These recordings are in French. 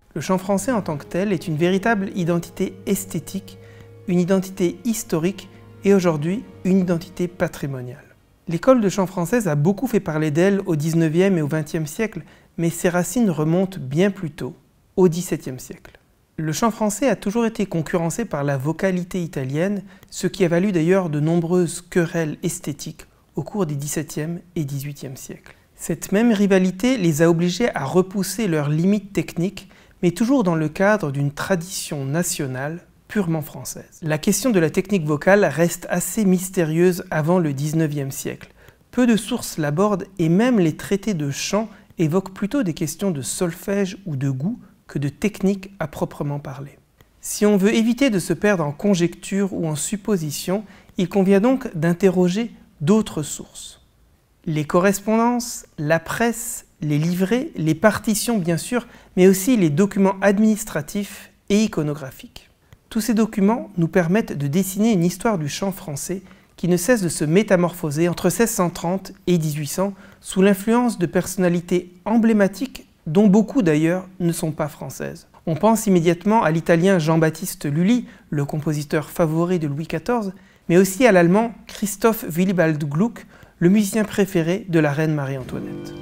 Le chant français en tant que tel est une véritable identité esthétique, une identité historique et aujourd'hui une identité patrimoniale. L'école de chant française a beaucoup fait parler d'elle au XIXe et au XXe siècle, mais ses racines remontent bien plus tôt, au XVIIe siècle. Le chant français a toujours été concurrencé par la vocalité italienne, ce qui a valu d'ailleurs de nombreuses querelles esthétiques au cours des XVIIe et XVIIIe siècles. Cette même rivalité les a obligés à repousser leurs limites techniques, mais toujours dans le cadre d'une tradition nationale purement française. La question de la technique vocale reste assez mystérieuse avant le XIXe siècle. Peu de sources l'abordent et même les traités de chant évoquent plutôt des questions de solfège ou de goût que de technique à proprement parler. Si on veut éviter de se perdre en conjectures ou en suppositions, il convient donc d'interroger d'autres sources. Les correspondances, la presse, les livrets, les partitions bien sûr, mais aussi les documents administratifs et iconographiques. Tous ces documents nous permettent de dessiner une histoire du chant français qui ne cesse de se métamorphoser entre 1630 et 1800 sous l'influence de personnalités emblématiques dont beaucoup d'ailleurs ne sont pas françaises. On pense immédiatement à l'italien Jean-Baptiste Lully, le compositeur favori de Louis XIV, mais aussi à l'allemand Christoph Willibald Gluck, le musicien préféré de la reine Marie-Antoinette.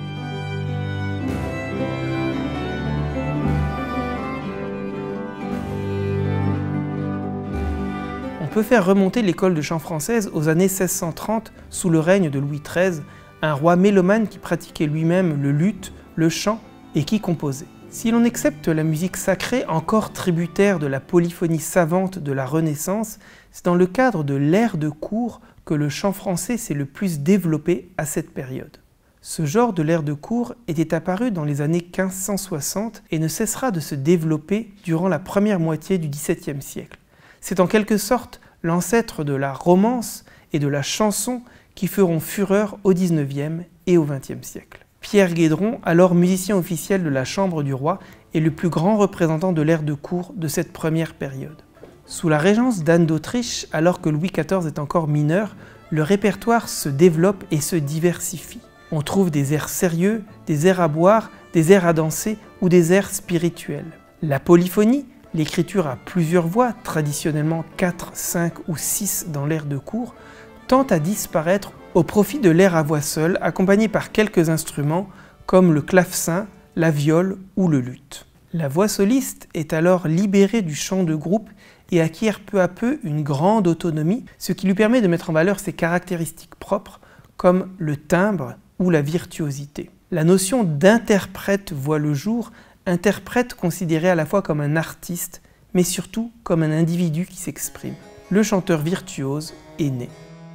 On peut faire remonter l'école de chant française aux années 1630 sous le règne de Louis XIII, un roi mélomane qui pratiquait lui-même le luth, le chant et qui composait. Si l'on accepte la musique sacrée encore tributaire de la polyphonie savante de la Renaissance, c'est dans le cadre de l'air de cour que le chant français s'est le plus développé à cette période. Ce genre de l'air de cour était apparu dans les années 1560 et ne cessera de se développer durant la première moitié du XVIIe siècle. C'est en quelque sorte l'ancêtre de la romance et de la chanson qui feront fureur au XIXe et au XXe siècle. Pierre Guédron, alors musicien officiel de la Chambre du Roi, est le plus grand représentant de l'air de cour de cette première période. Sous la régence d'Anne d'Autriche, alors que Louis XIV est encore mineur, le répertoire se développe et se diversifie. On trouve des airs sérieux, des airs à boire, des airs à danser ou des airs spirituels. La polyphonie, l'écriture à plusieurs voix, traditionnellement 4, 5 ou 6 dans l'air de cour, tend à disparaître au profit de l'air à voix seule, accompagné par quelques instruments comme le clavecin, la viole ou le luth. La voix soliste est alors libérée du chant de groupe et acquiert peu à peu une grande autonomie, ce qui lui permet de mettre en valeur ses caractéristiques propres comme le timbre ou la virtuosité. La notion d'interprète voit le jour, interprète considéré à la fois comme un artiste, mais surtout comme un individu qui s'exprime. Le chanteur virtuose est né.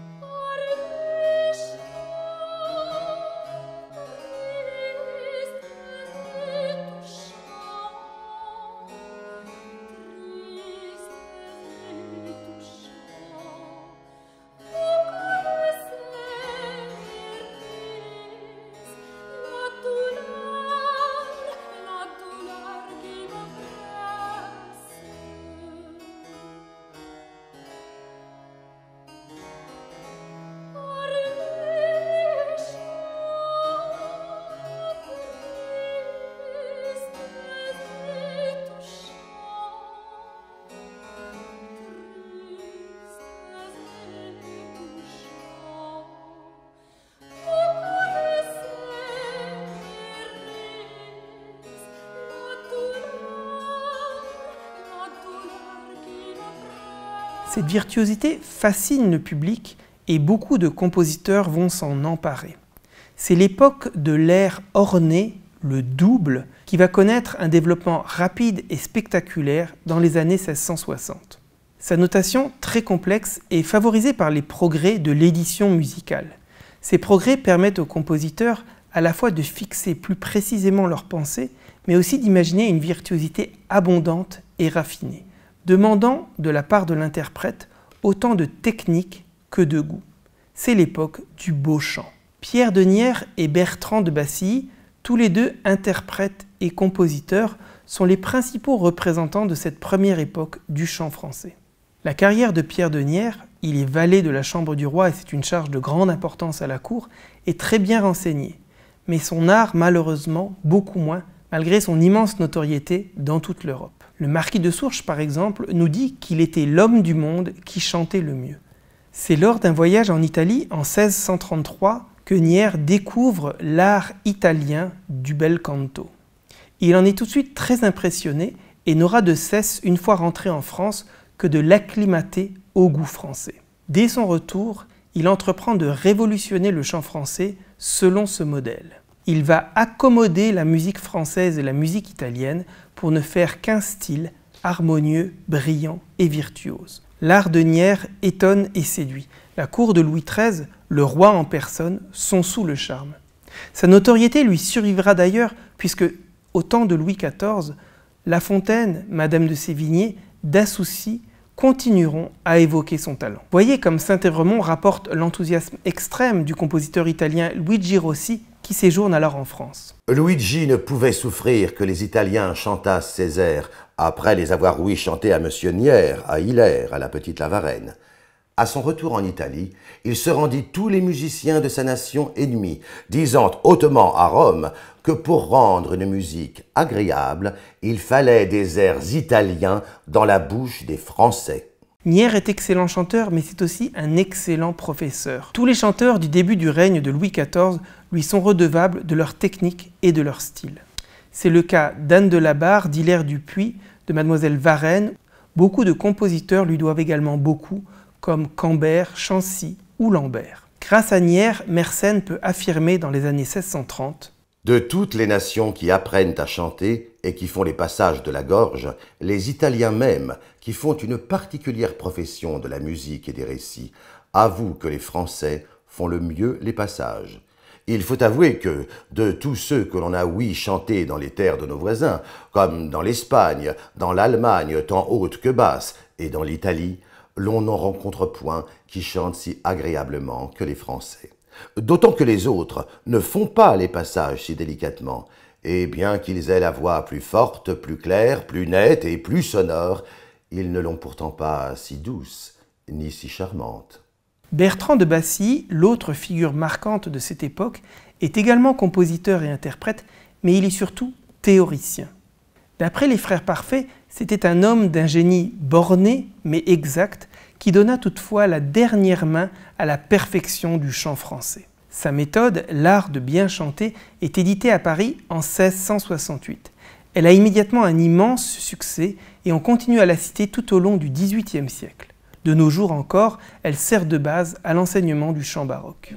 Cette virtuosité fascine le public et beaucoup de compositeurs vont s'en emparer. C'est l'époque de l'air orné, le double, qui va connaître un développement rapide et spectaculaire dans les années 1660. Sa notation, très complexe, est favorisée par les progrès de l'édition musicale. Ces progrès permettent aux compositeurs à la fois de fixer plus précisément leurs pensées, mais aussi d'imaginer une virtuosité abondante et raffinée, demandant de la part de l'interprète autant de technique que de goût. C'est l'époque du beau chant. Pierre Denière et Bertrand de Bassilly, tous les deux interprètes et compositeurs, sont les principaux représentants de cette première époque du chant français. La carrière de Pierre Denière, il est valet de la Chambre du Roi et c'est une charge de grande importance à la cour, est très bien renseignée. Mais son art, malheureusement, beaucoup moins, malgré son immense notoriété dans toute l'Europe. Le marquis de Sourches, par exemple, nous dit qu'il était l'homme du monde qui chantait le mieux. C'est lors d'un voyage en Italie en 1633 que Nier découvre l'art italien du bel canto. Il en est tout de suite très impressionné et n'aura de cesse, une fois rentré en France, que de l'acclimater au goût français. Dès son retour, il entreprend de révolutionner le chant français selon ce modèle. Il va accommoder la musique française et la musique italienne pour ne faire qu'un style harmonieux, brillant et virtuose. L'art de Nier étonne et séduit. La cour de Louis XIII, le roi en personne, sont sous le charme. Sa notoriété lui survivra d'ailleurs puisque, au temps de Louis XIV, La Fontaine, Madame de Sévigné, Dassoucy continueront à évoquer son talent. Voyez comme Saint-Évremont rapporte l'enthousiasme extrême du compositeur italien Luigi Rossi qui séjourne alors en France. Luigi ne pouvait souffrir que les Italiens chantassent ses airs, après les avoir ouïs chanter à Monsieur Nier, à Hilaire, à la Petite Lavarenne. À son retour en Italie, il se rendit tous les musiciens de sa nation ennemie, disant hautement à Rome que pour rendre une musique agréable, il fallait des airs italiens dans la bouche des Français. Nier est excellent chanteur, mais c'est aussi un excellent professeur. Tous les chanteurs du début du règne de Louis XIV lui sont redevables de leur technique et de leur style. C'est le cas d'Anne de la Barre, d'Hilaire Dupuis, de Mademoiselle Varenne. Beaucoup de compositeurs lui doivent également beaucoup, comme Cambert, Chancy ou Lambert. Grâce à Nier, Mersenne peut affirmer dans les années 1630 « De toutes les nations qui apprennent à chanter et qui font les passages de la gorge, les Italiens même, qui font une particulière profession de la musique et des récits, avouent que les Français font le mieux les passages. Il faut avouer que, de tous ceux que l'on a ouï chanter dans les terres de nos voisins, comme dans l'Espagne, dans l'Allemagne tant haute que basse, et dans l'Italie, l'on n'en rencontre point qui chantent si agréablement que les Français. D'autant que les autres ne font pas les passages si délicatement, et bien qu'ils aient la voix plus forte, plus claire, plus nette et plus sonore, ils ne l'ont pourtant pas si douce, ni si charmante. » Bertrand de Bassy, l'autre figure marquante de cette époque, est également compositeur et interprète, mais il est surtout théoricien. D'après les Frères Parfaits, c'était un homme d'un génie borné mais exact, qui donna toutefois la dernière main à la perfection du chant français. Sa méthode, l'art de bien chanter, est éditée à Paris en 1668. Elle a immédiatement un immense succès et on continue à la citer tout au long du XVIIIe siècle. De nos jours encore, elle sert de base à l'enseignement du chant baroque.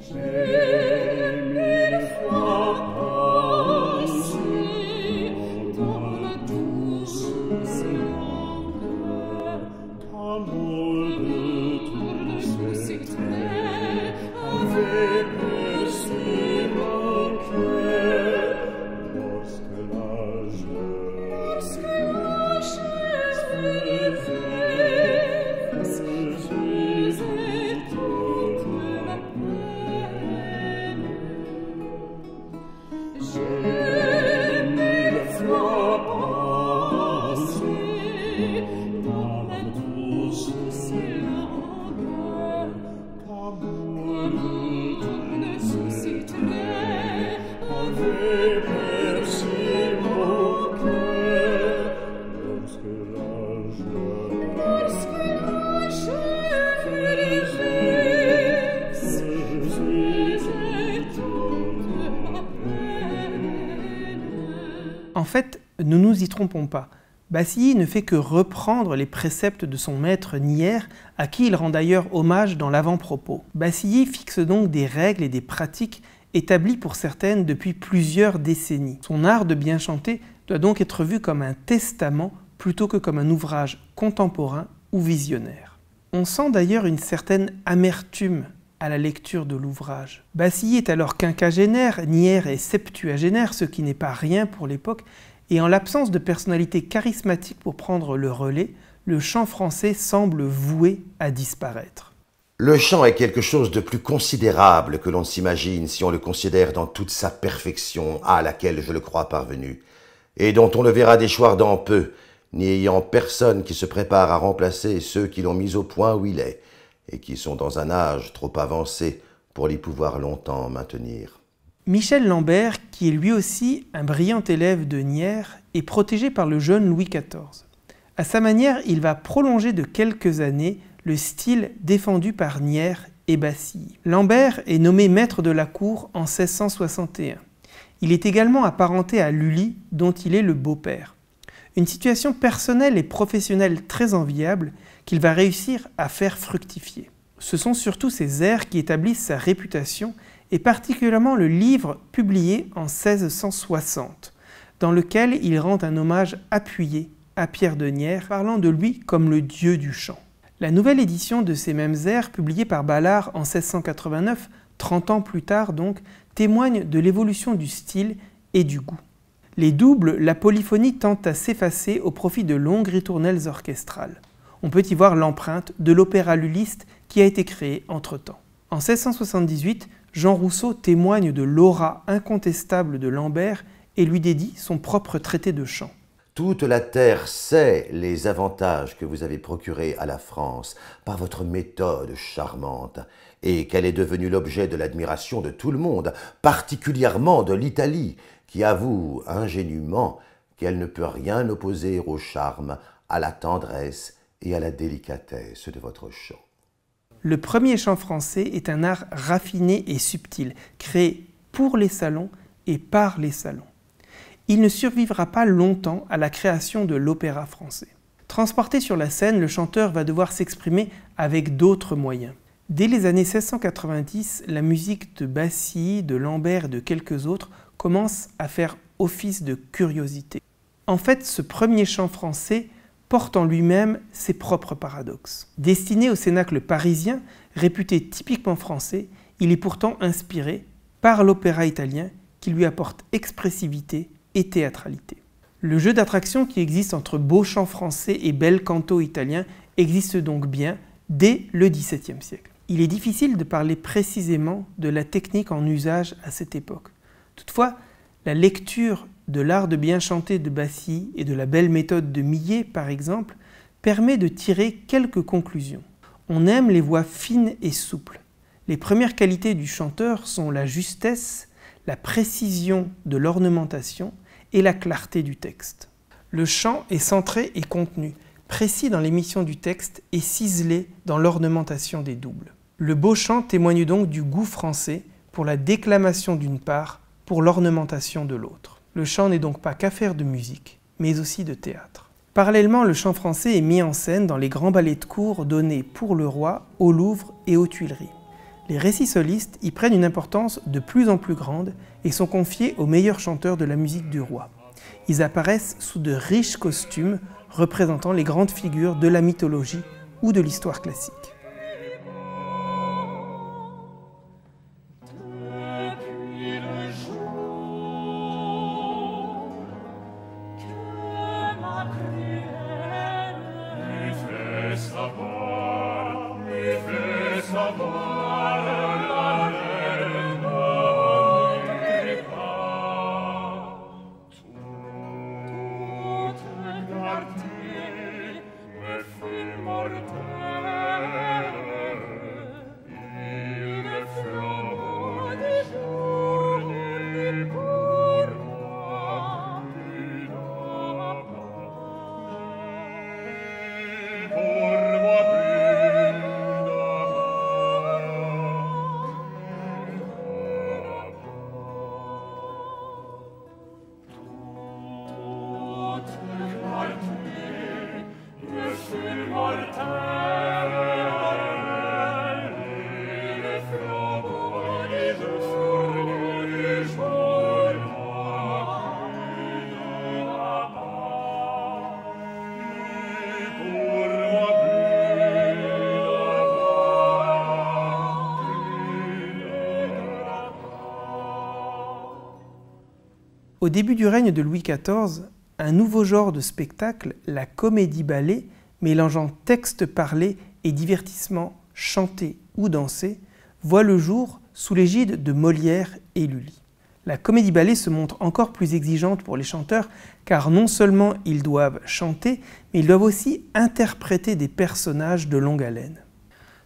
En fait, ne nous y trompons pas. Bassilly ne fait que reprendre les préceptes de son maître Nier, à qui il rend d'ailleurs hommage dans l'avant-propos. Bassilly fixe donc des règles et des pratiques établies pour certaines depuis plusieurs décennies. Son art de bien chanter doit donc être vu comme un testament plutôt que comme un ouvrage contemporain ou visionnaire. On sent d'ailleurs une certaine amertume à la lecture de l'ouvrage. Bassilly est alors quinquagénaire, Nier est septuagénaire, ce qui n'est pas rien pour l'époque, et en l'absence de personnalité charismatique pour prendre le relais, le chant français semble voué à disparaître. Le chant est quelque chose de plus considérable que l'on s'imagine si on le considère dans toute sa perfection à laquelle je le crois parvenu, et dont on le verra déchoir dans peu, n'y ayant personne qui se prépare à remplacer ceux qui l'ont mis au point où il est, et qui sont dans un âge trop avancé pour l'y pouvoir longtemps maintenir. Michel Lambert, qui est lui aussi un brillant élève de Niers, est protégé par le jeune Louis XIV. À sa manière, il va prolonger de quelques années le style défendu par Niers et Bassy. Lambert est nommé maître de la cour en 1661. Il est également apparenté à Lully, dont il est le beau-père. Une situation personnelle et professionnelle très enviable qu'il va réussir à faire fructifier. Ce sont surtout ses airs qui établissent sa réputation, et particulièrement le livre publié en 1660, dans lequel il rend un hommage appuyé à Pierre de Niers, parlant de lui comme le dieu du chant. La nouvelle édition de ces mêmes airs, publiée par Ballard en 1689, 30 ans plus tard donc, témoigne de l'évolution du style et du goût. Les doubles, la polyphonie tend à s'effacer au profit de longues ritournelles orchestrales. On peut y voir l'empreinte de l'opéra lulliste qui a été créé entre-temps. En 1678, Jean Rousseau témoigne de l'aura incontestable de Lambert et lui dédie son propre traité de chant. Toute la terre sait les avantages que vous avez procurés à la France par votre méthode charmante, et qu'elle est devenue l'objet de l'admiration de tout le monde, particulièrement de l'Italie, qui avoue ingénument qu'elle ne peut rien opposer au charme, à la tendresse et à la délicatesse de votre chant. Le premier chant français est un art raffiné et subtil, créé pour les salons et par les salons. Il ne survivra pas longtemps à la création de l'opéra français. Transporté sur la scène, le chanteur va devoir s'exprimer avec d'autres moyens. Dès les années 1690, la musique de Bassy, de Lambert et de quelques autres commence à faire office de curiosité. En fait, ce premier chant français porte en lui-même ses propres paradoxes. Destiné au cénacle parisien, réputé typiquement français, il est pourtant inspiré par l'opéra italien qui lui apporte expressivité et théâtralité. Le jeu d'attraction qui existe entre beau chant français et bel canto italien existe donc bien dès le XVIIe siècle. Il est difficile de parler précisément de la technique en usage à cette époque. Toutefois, la lecture de l'art de bien chanter de Bassy et de la belle méthode de Millet, par exemple, permet de tirer quelques conclusions. On aime les voix fines et souples. Les premières qualités du chanteur sont la justesse, la précision de l'ornementation et la clarté du texte. Le chant est centré et contenu, précis dans l'émission du texte et ciselé dans l'ornementation des doubles. Le beau chant témoigne donc du goût français pour la déclamation d'une part, pour l'ornementation de l'autre. Le chant n'est donc pas qu'affaire de musique, mais aussi de théâtre. Parallèlement, le chant français est mis en scène dans les grands ballets de cour donnés pour le roi au Louvre et aux Tuileries. Les récits solistes y prennent une importance de plus en plus grande et sont confiés aux meilleurs chanteurs de la musique du roi. Ils apparaissent sous de riches costumes représentant les grandes figures de la mythologie ou de l'histoire classique. Au début du règne de Louis XIV, un nouveau genre de spectacle, la comédie-ballet, mélangeant texte parlé et divertissement chanté ou dansé, voit le jour sous l'égide de Molière et Lully. La comédie-ballet se montre encore plus exigeante pour les chanteurs car non seulement ils doivent chanter, mais ils doivent aussi interpréter des personnages de longue haleine.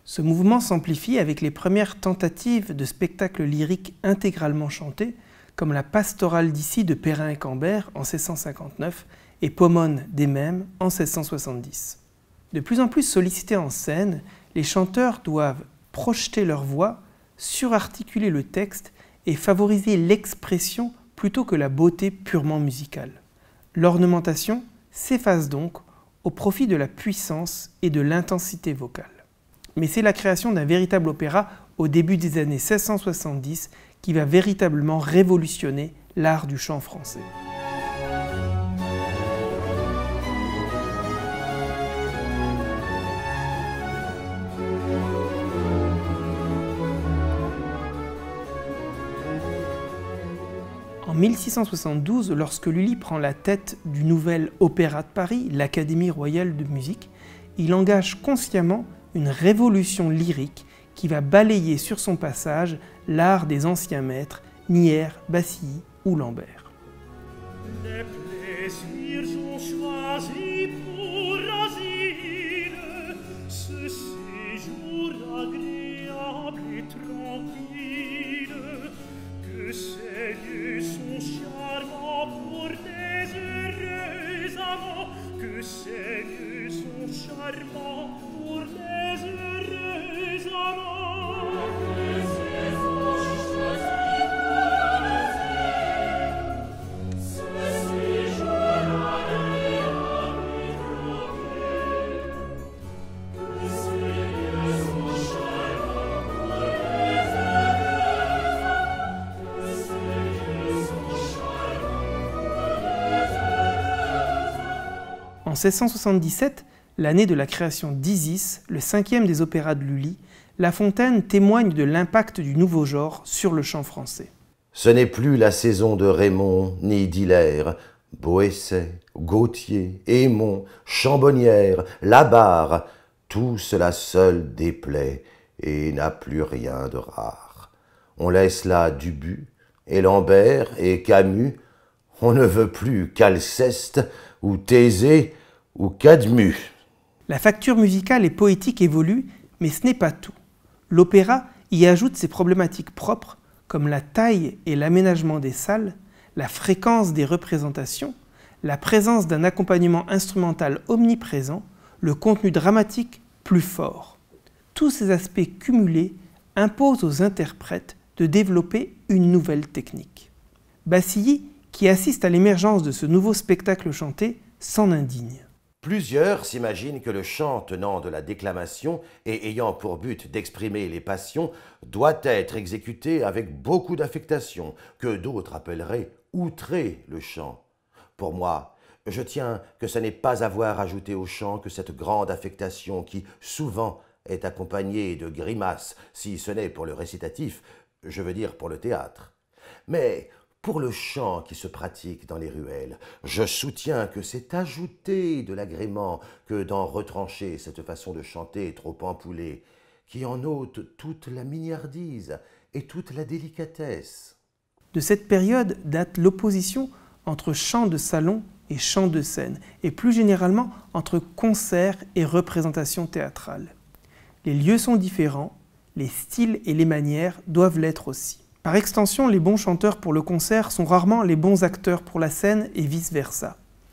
Ce mouvement s'amplifie avec les premières tentatives de spectacles lyriques intégralement chantés, comme la Pastorale d'Issy de Perrin et Cambert en 1659 et Pomone des Mêmes en 1670. De plus en plus sollicités en scène, les chanteurs doivent projeter leur voix, surarticuler le texte et favoriser l'expression plutôt que la beauté purement musicale. L'ornementation s'efface donc au profit de la puissance et de l'intensité vocale. Mais c'est la création d'un véritable opéra au début des années 1670 qui va véritablement révolutionner l'art du chant français. En 1672, lorsque Lully prend la tête du nouvel Opéra de Paris, l'Académie royale de musique, il engage consciemment une révolution lyrique qui va balayer sur son passage l'art des anciens maîtres, Nière, Bassilly ou Lambert. Les plaisirs ont choisi pour asile ce séjour agréable et tranquille, que ces lieux sont charmants pour des heureux amants, que ces lieux sont charmants pour des heureux amants. En 1677, l'année de la création d'Isis, le cinquième des opéras de Lully, La Fontaine témoigne de l'impact du nouveau genre sur le chant français. Ce n'est plus la saison de Raymond ni d'Hilaire, Boesset, Gautier, Aymon, Chambonnière, Labarre, tout cela seul déplaît et n'a plus rien de rare. On laisse là Dubuc et Lambert et Camus, on ne veut plus qu'Alceste ou Thésée ou Cadmus. La facture musicale et poétique évolue, mais ce n'est pas tout. L'opéra y ajoute ses problématiques propres, comme la taille et l'aménagement des salles, la fréquence des représentations, la présence d'un accompagnement instrumental omniprésent, le contenu dramatique plus fort. Tous ces aspects cumulés imposent aux interprètes de développer une nouvelle technique. Bassilly, qui assiste à l'émergence de ce nouveau spectacle chanté, s'en indigne. Plusieurs s'imaginent que le chant tenant de la déclamation et ayant pour but d'exprimer les passions doit être exécuté avec beaucoup d'affectation, que d'autres appelleraient outrer le chant. Pour moi, je tiens que ce n'est pas avoir ajouté au chant que cette grande affectation qui, souvent, est accompagnée de grimaces, si ce n'est pour le récitatif, je veux dire pour le théâtre. Mais pour le chant qui se pratique dans les ruelles, je soutiens que c'est ajouter de l'agrément que d'en retrancher cette façon de chanter trop ampoulée, qui en ôte toute la mignardise et toute la délicatesse. De cette période date l'opposition entre chant de salon et chant de scène, et plus généralement entre concert et représentation théâtrale. Les lieux sont différents, les styles et les manières doivent l'être aussi. Par extension, les bons chanteurs pour le concert sont rarement les bons acteurs pour la scène et vice-versa.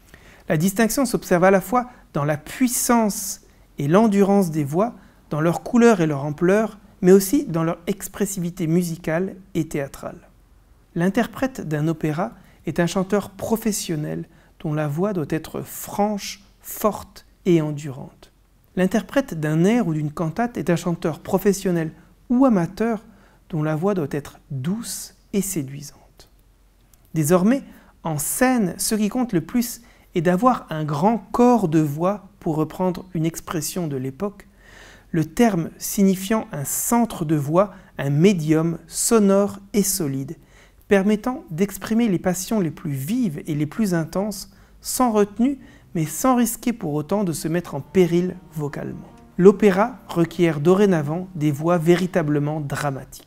La distinction s'observe à la fois dans la puissance et l'endurance des voix, dans leur couleur et leur ampleur, mais aussi dans leur expressivité musicale et théâtrale. L'interprète d'un opéra est un chanteur professionnel dont la voix doit être franche, forte et endurante. L'interprète d'un air ou d'une cantate est un chanteur professionnel ou amateur dont la voix doit être douce et séduisante. Désormais, en scène, ce qui compte le plus est d'avoir un grand corps de voix, pour reprendre une expression de l'époque, le terme signifiant un centre de voix, un médium sonore et solide, permettant d'exprimer les passions les plus vives et les plus intenses, sans retenue, mais sans risquer pour autant de se mettre en péril vocalement. L'opéra requiert dorénavant des voix véritablement dramatiques.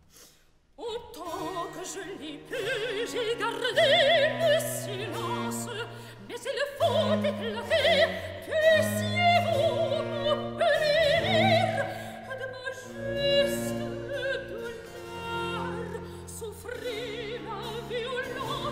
Autant que je l'ai pu, j'ai gardé le silence, mais il faut éclater, puissiez-vous m'obéir, de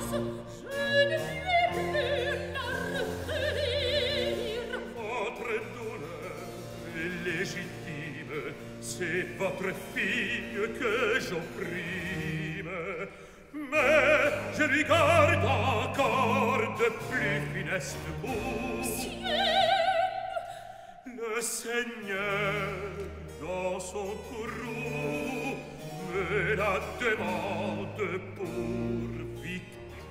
C'est votre fille que j'opprime, mais je lui garde encore de plus funestes goûts. Le Seigneur, dans son courroux, me la demande pour victime.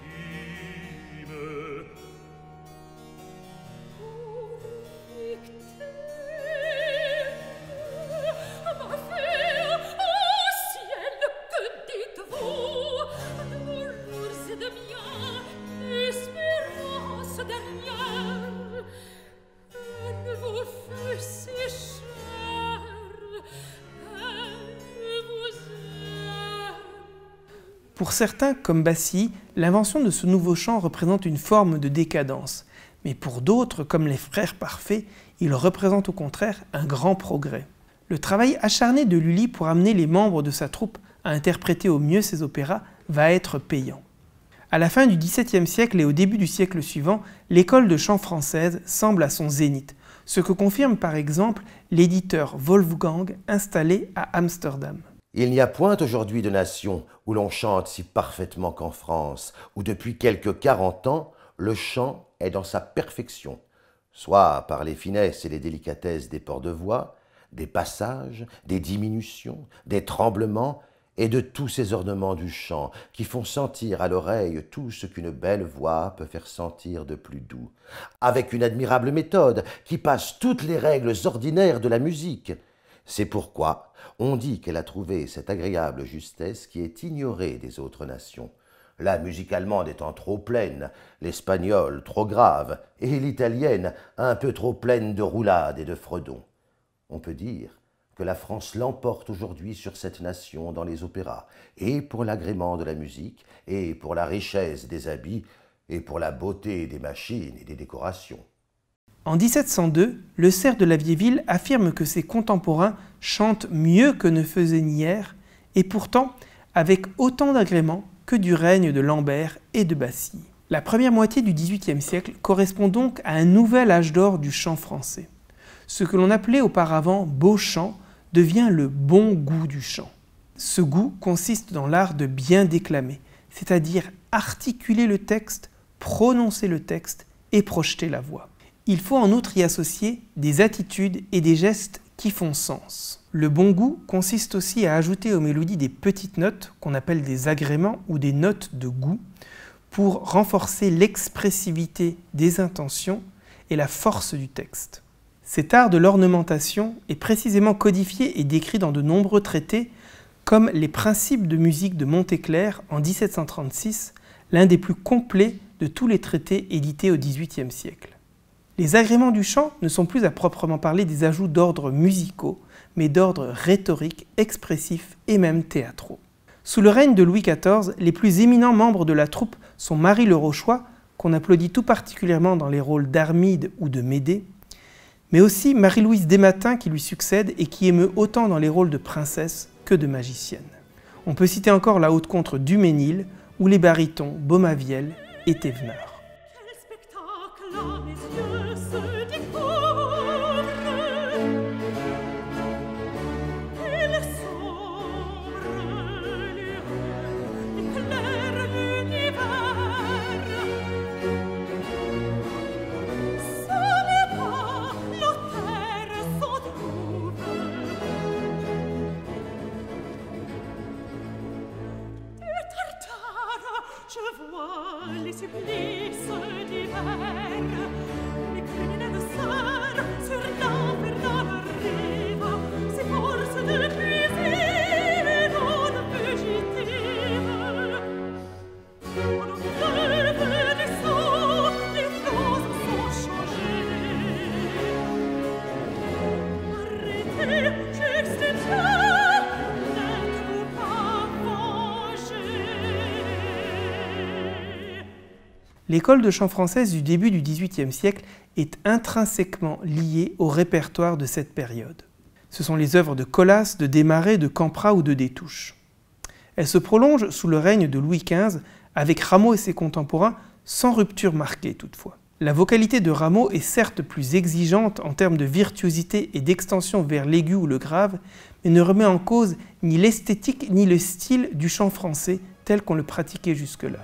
Pour certains, comme Bassy, l'invention de ce nouveau chant représente une forme de décadence. Mais pour d'autres, comme les Frères Parfaits, il représente au contraire un grand progrès. Le travail acharné de Lully pour amener les membres de sa troupe à interpréter au mieux ses opéras va être payant. À la fin du XVIIe siècle et au début du siècle suivant, l'école de chant française semble à son zénith, ce que confirme par exemple l'éditeur Wolfgang installé à Amsterdam. Il n'y a point aujourd'hui de nation où l'on chante si parfaitement qu'en France, où depuis quelque 40 ans, le chant est dans sa perfection, soit par les finesses et les délicatesses des ports de voix, des passages, des diminutions, des tremblements, et de tous ces ornements du chant qui font sentir à l'oreille tout ce qu'une belle voix peut faire sentir de plus doux, avec une admirable méthode qui passe toutes les règles ordinaires de la musique. C'est pourquoi on dit qu'elle a trouvé cette agréable justesse qui est ignorée des autres nations, la musique allemande étant trop pleine, l'espagnole trop grave, et l'italienne un peu trop pleine de roulades et de fredons. On peut dire que la France l'emporte aujourd'hui sur cette nation dans les opéras, et pour l'agrément de la musique, et pour la richesse des habits, et pour la beauté des machines et des décorations. En 1702, le Cerf de la Vieille-Ville affirme que ses contemporains chantent mieux que ne faisait Nière, et pourtant avec autant d'agrément que du règne de Lambert et de Bassy. La première moitié du XVIIIe siècle correspond donc à un nouvel âge d'or du chant français. Ce que l'on appelait auparavant beau chant devient le bon goût du chant. Ce goût consiste dans l'art de bien déclamer, c'est-à-dire articuler le texte, prononcer le texte et projeter la voix. Il faut en outre y associer des attitudes et des gestes qui font sens. Le bon goût consiste aussi à ajouter aux mélodies des petites notes qu'on appelle des agréments ou des notes de goût pour renforcer l'expressivité des intentions et la force du texte. Cet art de l'ornementation est précisément codifié et décrit dans de nombreux traités comme les principes de musique de Montéclair en 1736, l'un des plus complets de tous les traités édités au XVIIIe siècle. Les agréments du chant ne sont plus à proprement parler des ajouts d'ordre musicaux, mais d'ordre rhétorique, expressif et même théâtraux. Sous le règne de Louis XIV, les plus éminents membres de la troupe sont Marie Le Rochois, qu'on applaudit tout particulièrement dans les rôles d'Armide ou de Médée, mais aussi Marie-Louise Desmatins qui lui succède et qui émeut autant dans les rôles de princesse que de magicienne. On peut citer encore la haute contre Duménil ou les barytons Beaumaviel et Thévenard. Je vois les supplices d'hiver, les criminels de sœurs sur l'infernale rive, s'efforcent de puiser dans le fugitive. On observe les sons, les phrases sont changées. Arrêtez, j'extérieur. L'école de chant française du début du XVIIIe siècle est intrinsèquement liée au répertoire de cette période. Ce sont les œuvres de Colas, de Desmarets, de Camprat ou de Destouches. Elle se prolonge sous le règne de Louis XV avec Rameau et ses contemporains, sans rupture marquée toutefois. La vocalité de Rameau est certes plus exigeante en termes de virtuosité et d'extension vers l'aigu ou le grave, mais ne remet en cause ni l'esthétique ni le style du chant français tel qu'on le pratiquait jusque-là.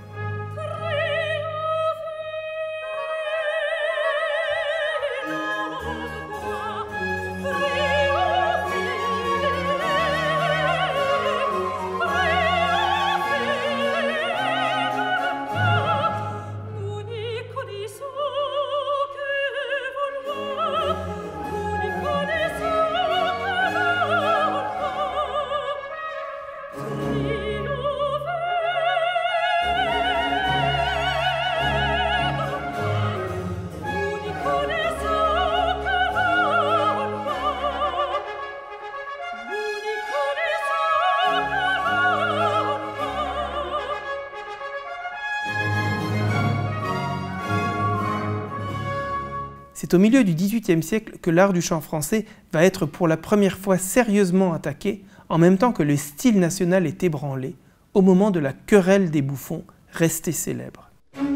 C'est au milieu du XVIIIe siècle que l'art du chant français va être pour la première fois sérieusement attaqué, en même temps que le style national est ébranlé, au moment de la querelle des bouffons, restée célèbre.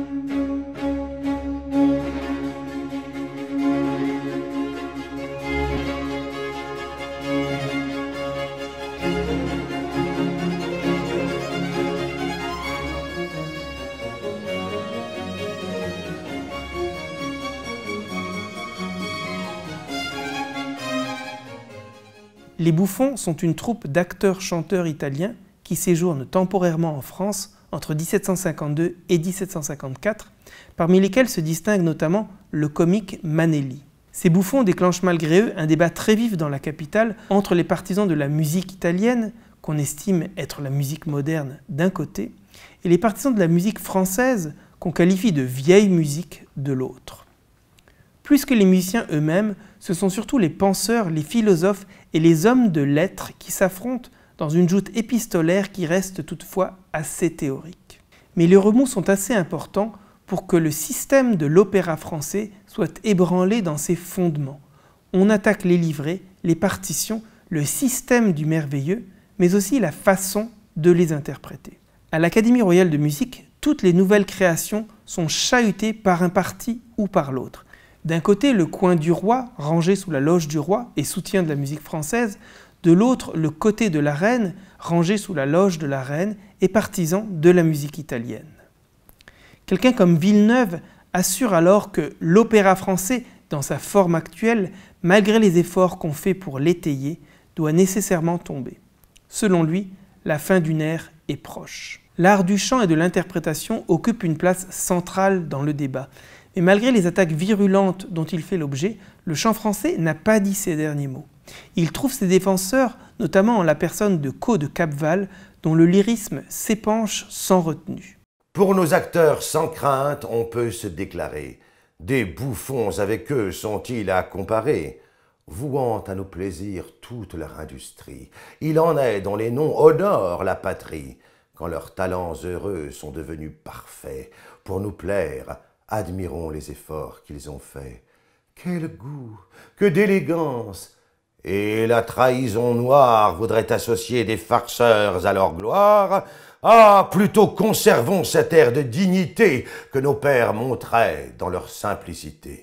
Les Bouffons sont une troupe d'acteurs-chanteurs italiens qui séjournent temporairement en France entre 1752 et 1754, parmi lesquels se distingue notamment le comique Manelli. Ces Bouffons déclenchent malgré eux un débat très vif dans la capitale entre les partisans de la musique italienne, qu'on estime être la musique moderne d'un côté, et les partisans de la musique française, qu'on qualifie de vieille musique de l'autre. Plus que les musiciens eux-mêmes, ce sont surtout les penseurs, les philosophes et les hommes de lettres qui s'affrontent dans une joute épistolaire qui reste toutefois assez théorique. Mais les remous sont assez importants pour que le système de l'opéra français soit ébranlé dans ses fondements. On attaque les livrets, les partitions, le système du merveilleux, mais aussi la façon de les interpréter. À l'Académie royale de musique, toutes les nouvelles créations sont chahutées par un parti ou par l'autre. D'un côté, le coin du roi, rangé sous la loge du roi et soutien de la musique française, de l'autre, le côté de la reine, rangé sous la loge de la reine et partisan de la musique italienne. Quelqu'un comme Villeneuve assure alors que l'opéra français, dans sa forme actuelle, malgré les efforts qu'on fait pour l'étayer, doit nécessairement tomber. Selon lui, la fin d'une ère est proche. L'art du chant et de l'interprétation occupe une place centrale dans le débat. Mais malgré les attaques virulentes dont il fait l'objet, le chant français n'a pas dit ses derniers mots. Il trouve ses défenseurs, notamment en la personne de Caux de Capval, dont le lyrisme s'épanche sans retenue. Pour nos acteurs sans crainte, on peut se déclarer. Des bouffons avec eux sont-ils à comparer? Vouant à nos plaisirs toute leur industrie, il en est dont les noms honorent la patrie. Quand leurs talents heureux sont devenus parfaits, pour nous plaire, admirons les efforts qu'ils ont faits. Quel goût, que d'élégance! Et la trahison noire voudrait associer des farceurs à leur gloire. Ah, plutôt conservons cet air de dignité que nos pères montraient dans leur simplicité.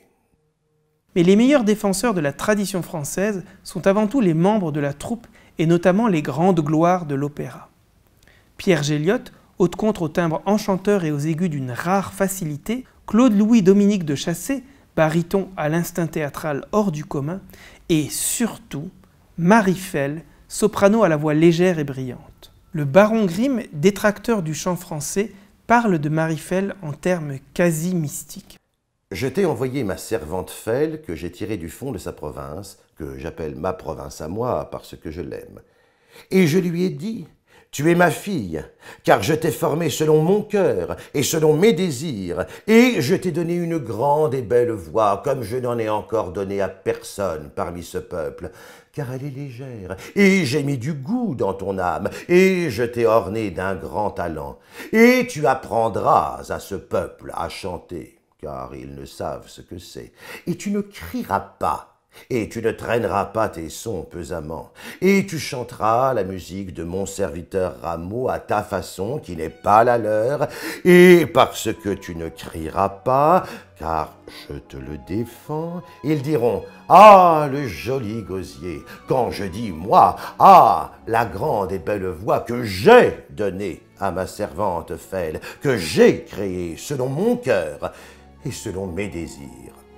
Mais les meilleurs défenseurs de la tradition française sont avant tout les membres de la troupe et notamment les grandes gloires de l'opéra. Pierre Géliot, haute-contre au timbre enchanteur et aux aigus d'une rare facilité, Claude-Louis-Dominique de Chassé, baryton à l'instinct théâtral hors du commun, et surtout Marie Fell, soprano à la voix légère et brillante. Le baron Grimm, détracteur du chant français, parle de Marie Fell en termes quasi mystiques. Je t'ai envoyé ma servante Fell que j'ai tirée du fond de sa province, que j'appelle ma province à moi parce que je l'aime. Et je lui ai dit: tu es ma fille, car je t'ai formée selon mon cœur et selon mes désirs, et je t'ai donné une grande et belle voix, comme je n'en ai encore donné à personne parmi ce peuple, car elle est légère, et j'ai mis du goût dans ton âme, et je t'ai orné d'un grand talent, et tu apprendras à ce peuple à chanter, car ils ne savent ce que c'est, et tu ne crieras pas, Et tu ne traîneras pas tes sons pesamment, et tu chanteras la musique de mon serviteur Rameau à ta façon qui n'est pas la leur, et parce que tu ne crieras pas, car je te le défends, ils diront « Ah, le joli gosier !» Quand je dis « moi », « Ah, la grande et belle voix que j'ai donnée à ma servante Felle, que j'ai créée selon mon cœur et selon mes désirs. »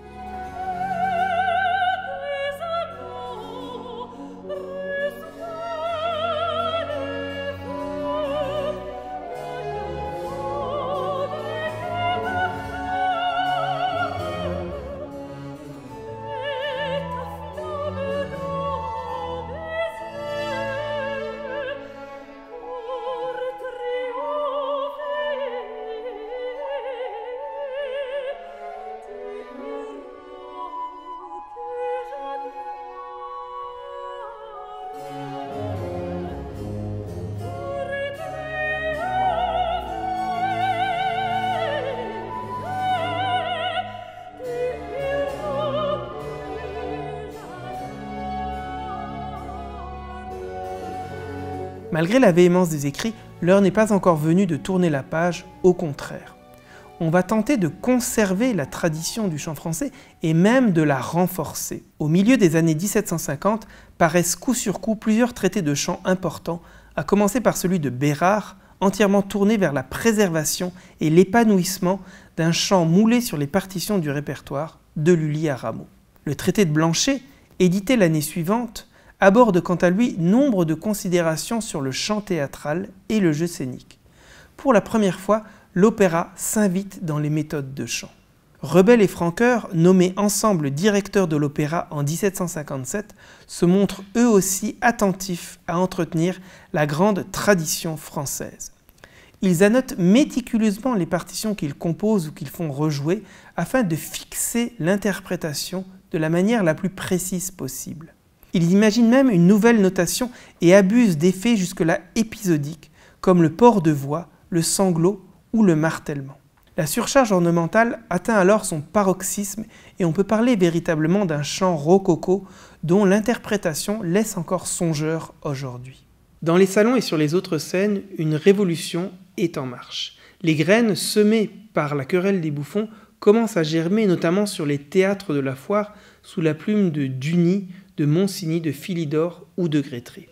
Malgré la véhémence des écrits, l'heure n'est pas encore venue de tourner la page, au contraire. On va tenter de conserver la tradition du chant français et même de la renforcer. Au milieu des années 1750 paraissent coup sur coup plusieurs traités de chant importants, à commencer par celui de Bérard, entièrement tourné vers la préservation et l'épanouissement d'un chant moulé sur les partitions du répertoire de Lully à Rameau. Le traité de Blanchet, édité l'année suivante, aborde quant à lui nombre de considérations sur le chant théâtral et le jeu scénique. Pour la première fois, l'opéra s'invite dans les méthodes de chant. Rebel et Francoeur, nommés ensemble directeurs de l'opéra en 1757, se montrent eux aussi attentifs à entretenir la grande tradition française. Ils annotent méticuleusement les partitions qu'ils composent ou qu'ils font rejouer afin de fixer l'interprétation de la manière la plus précise possible. Ils imaginent même une nouvelle notation et abusent d'effets jusque-là épisodiques, comme le port de voix, le sanglot ou le martèlement. La surcharge ornementale atteint alors son paroxysme et on peut parler véritablement d'un chant rococo dont l'interprétation laisse encore songeur aujourd'hui. Dans les salons et sur les autres scènes, une révolution est en marche. Les graines semées par la querelle des bouffons commencent à germer notamment sur les théâtres de la foire sous la plume de Duny, de Monsigny, de Philidor ou de Grétré.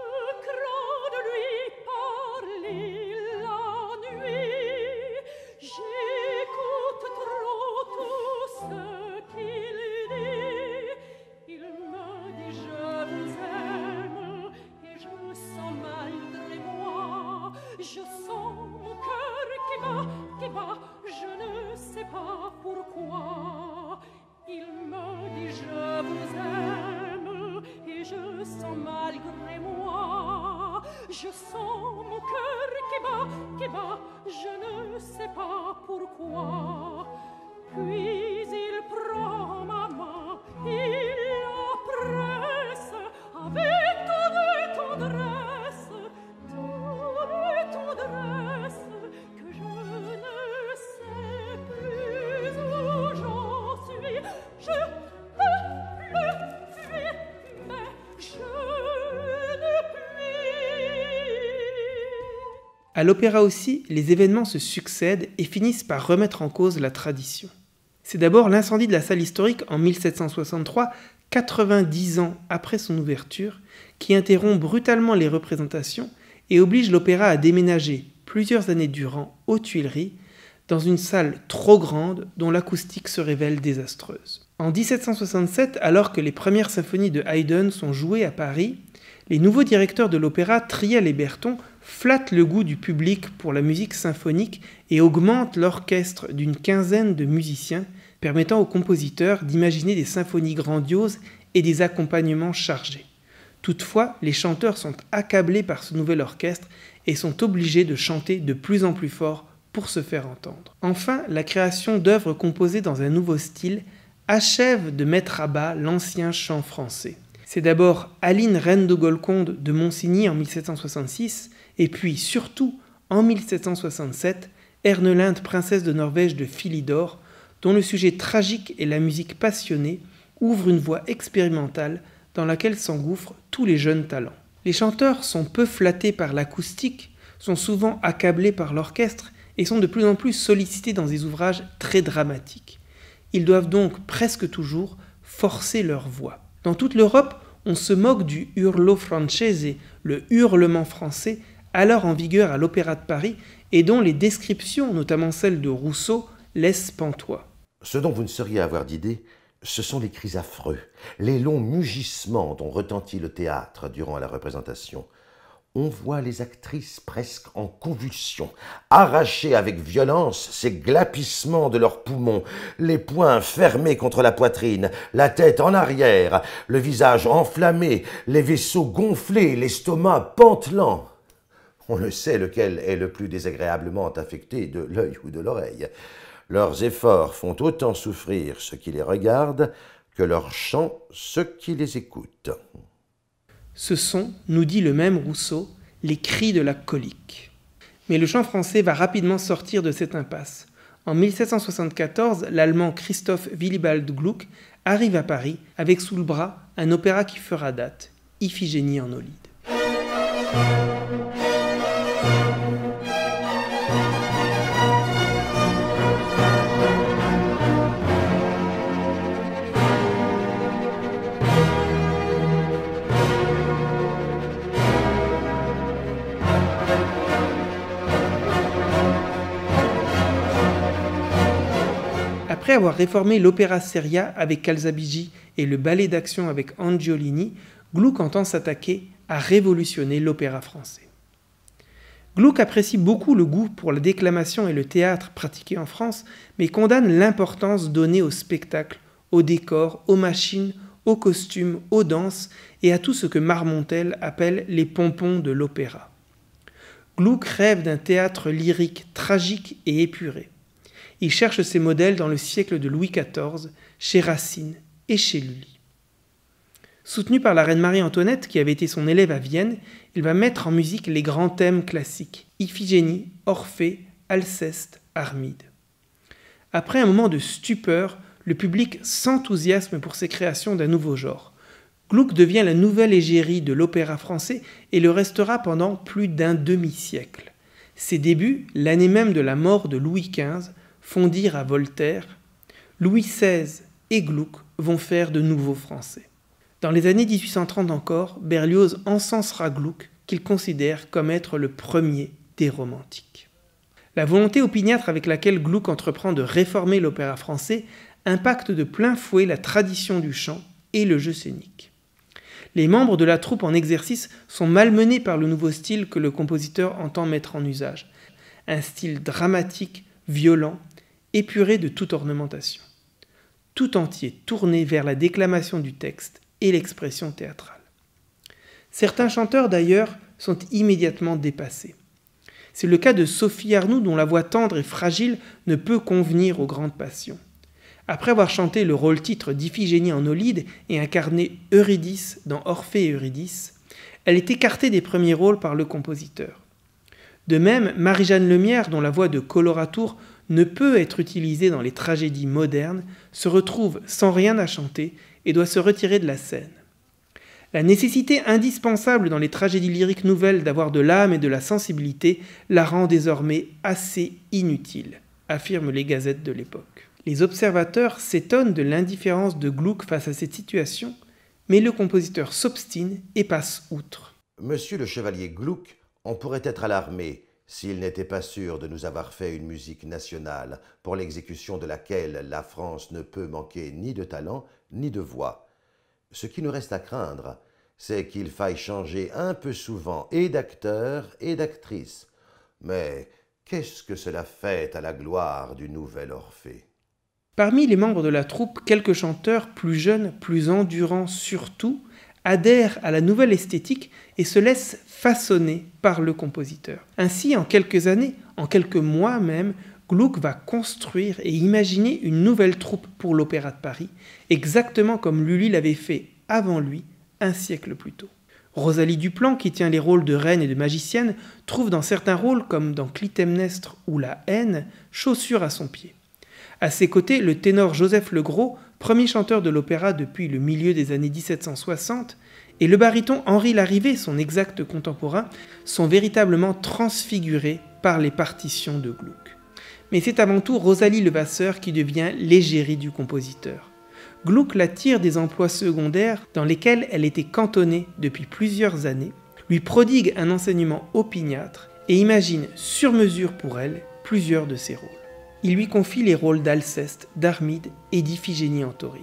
Je sens mon cœur qui bat, je ne sais pas pourquoi. Puis il prend ma main, il la presse avec tant de tendresse, que je ne sais plus où j'en suis. Je peux le fuir, mais je À l'opéra aussi, les événements se succèdent et finissent par remettre en cause la tradition. C'est d'abord l'incendie de la salle historique en 1763, 90 ans après son ouverture, qui interrompt brutalement les représentations et oblige l'opéra à déménager plusieurs années durant aux Tuileries, dans une salle trop grande dont l'acoustique se révèle désastreuse. En 1767, alors que les premières symphonies de Haydn sont jouées à Paris, les nouveaux directeurs de l'opéra, Triel et Berton, flattent le goût du public pour la musique symphonique et augmentent l'orchestre d'une quinzaine de musiciens, permettant aux compositeurs d'imaginer des symphonies grandioses et des accompagnements chargés. Toutefois, les chanteurs sont accablés par ce nouvel orchestre et sont obligés de chanter de plus en plus fort pour se faire entendre. Enfin, la création d'œuvres composées dans un nouveau style achève de mettre à bas l'ancien chant français. C'est d'abord Aline, reine de Golconde de Monsigny en 1766, et puis surtout en 1767, Ernelinde, princesse de Norvège de Philidor, dont le sujet tragique et la musique passionnée ouvre une voie expérimentale dans laquelle s'engouffrent tous les jeunes talents. Les chanteurs sont peu flattés par l'acoustique, sont souvent accablés par l'orchestre et sont de plus en plus sollicités dans des ouvrages très dramatiques. Ils doivent donc presque toujours forcer leur voix. Dans toute l'Europe, on se moque du urlo francese, le hurlement français, alors en vigueur à l'Opéra de Paris et dont les descriptions, notamment celles de Rousseau, laissent pantois. Ce dont vous ne sauriez avoir d'idée, ce sont les cris affreux, les longs mugissements dont retentit le théâtre durant la représentation. On voit les actrices presque en convulsion, arracher avec violence ces glapissements de leurs poumons, les poings fermés contre la poitrine, la tête en arrière, le visage enflammé, les vaisseaux gonflés, l'estomac pantelant. On ne sait lequel est le plus désagréablement affecté, de l'œil ou de l'oreille. Leurs efforts font autant souffrir ceux qui les regardent que leurs chants ceux qui les écoutent. Ce sont, nous dit le même Rousseau, les cris de la colique. Mais le chant français va rapidement sortir de cette impasse. En 1774, l'Allemand Christoph Willibald Gluck arrive à Paris avec sous le bras un opéra qui fera date, Iphigénie en Aulide. Après avoir réformé l'opéra seria avec Calzabigi et le ballet d'action avec Angiolini, Gluck entend s'attaquer à révolutionner l'opéra français. Gluck apprécie beaucoup le goût pour la déclamation et le théâtre pratiqués en France, mais condamne l'importance donnée au spectacle, au décor, aux machines, aux costumes, aux danses et à tout ce que Marmontel appelle les pompons de l'opéra. Gluck rêve d'un théâtre lyrique tragique et épuré. Il cherche ses modèles dans le siècle de Louis XIV, chez Racine et chez Lully. Soutenu par la reine Marie-Antoinette, qui avait été son élève à Vienne, il va mettre en musique les grands thèmes classiques, Iphigénie, Orphée, Alceste, Armide. Après un moment de stupeur, le public s'enthousiasme pour ces créations d'un nouveau genre. Gluck devient la nouvelle égérie de l'opéra français et le restera pendant plus d'un demi-siècle. Ses débuts, l'année même de la mort de Louis XV, font dire à Voltaire « Louis XVI et Gluck vont faire de nouveaux Français ». Dans les années 1830 encore, Berlioz encensera Gluck, qu'il considère comme être le premier des romantiques. La volonté opiniâtre avec laquelle Gluck entreprend de réformer l'opéra français impacte de plein fouet la tradition du chant et le jeu scénique. Les membres de la troupe en exercice sont malmenés par le nouveau style que le compositeur entend mettre en usage. Un style dramatique, violent, épuré de toute ornementation. Tout entier tourné vers la déclamation du texte et l'expression théâtrale. Certains chanteurs d'ailleurs sont immédiatement dépassés. C'est le cas de Sophie Arnould dont la voix tendre et fragile ne peut convenir aux grandes passions. Après avoir chanté le rôle-titre d'Iphigénie en Aulide et incarné Eurydice dans Orphée et Eurydice, elle est écartée des premiers rôles par le compositeur. De même, Marie-Jeanne Lemierre, dont la voix de Coloratour ne peut être utilisée dans les tragédies modernes, se retrouve sans rien à chanter et doit se retirer de la scène. La nécessité indispensable dans les tragédies lyriques nouvelles d'avoir de l'âme et de la sensibilité la rend désormais assez inutile, affirment les gazettes de l'époque. Les observateurs s'étonnent de l'indifférence de Gluck face à cette situation, mais le compositeur s'obstine et passe outre. Monsieur le chevalier Gluck, on pourrait être alarmé s'il n'était pas sûr de nous avoir fait une musique nationale pour l'exécution de laquelle la France ne peut manquer ni de talent ni de voix. Ce qui nous reste à craindre, c'est qu'il faille changer un peu souvent et d'acteur et d'actrice. Mais qu'est-ce que cela fait à la gloire du nouvel Orphée ? Parmi les membres de la troupe, quelques chanteurs plus jeunes, plus endurants surtout, adhèrent à la nouvelle esthétique et se laissent façonner par le compositeur. Ainsi, en quelques années, en quelques mois même, Gluck va construire et imaginer une nouvelle troupe pour l'Opéra de Paris, exactement comme Lully l'avait fait avant lui, un siècle plus tôt. Rosalie Duplan, qui tient les rôles de reine et de magicienne, trouve dans certains rôles, comme dans Clytemnestre ou La Haine, chaussure à son pied. À ses côtés, le ténor Joseph Legros premier chanteur de l'opéra depuis le milieu des années 1760, et le baryton Henri Larrivée, son exact contemporain, sont véritablement transfigurés par les partitions de Gluck. Mais c'est avant tout Rosalie Levasseur qui devient l'égérie du compositeur. Gluck la tire des emplois secondaires dans lesquels elle était cantonnée depuis plusieurs années, lui prodigue un enseignement opiniâtre et imagine sur mesure pour elle plusieurs de ses rôles. Il lui confie les rôles d'Alceste, d'Armide et d'Iphigénie en Tauride.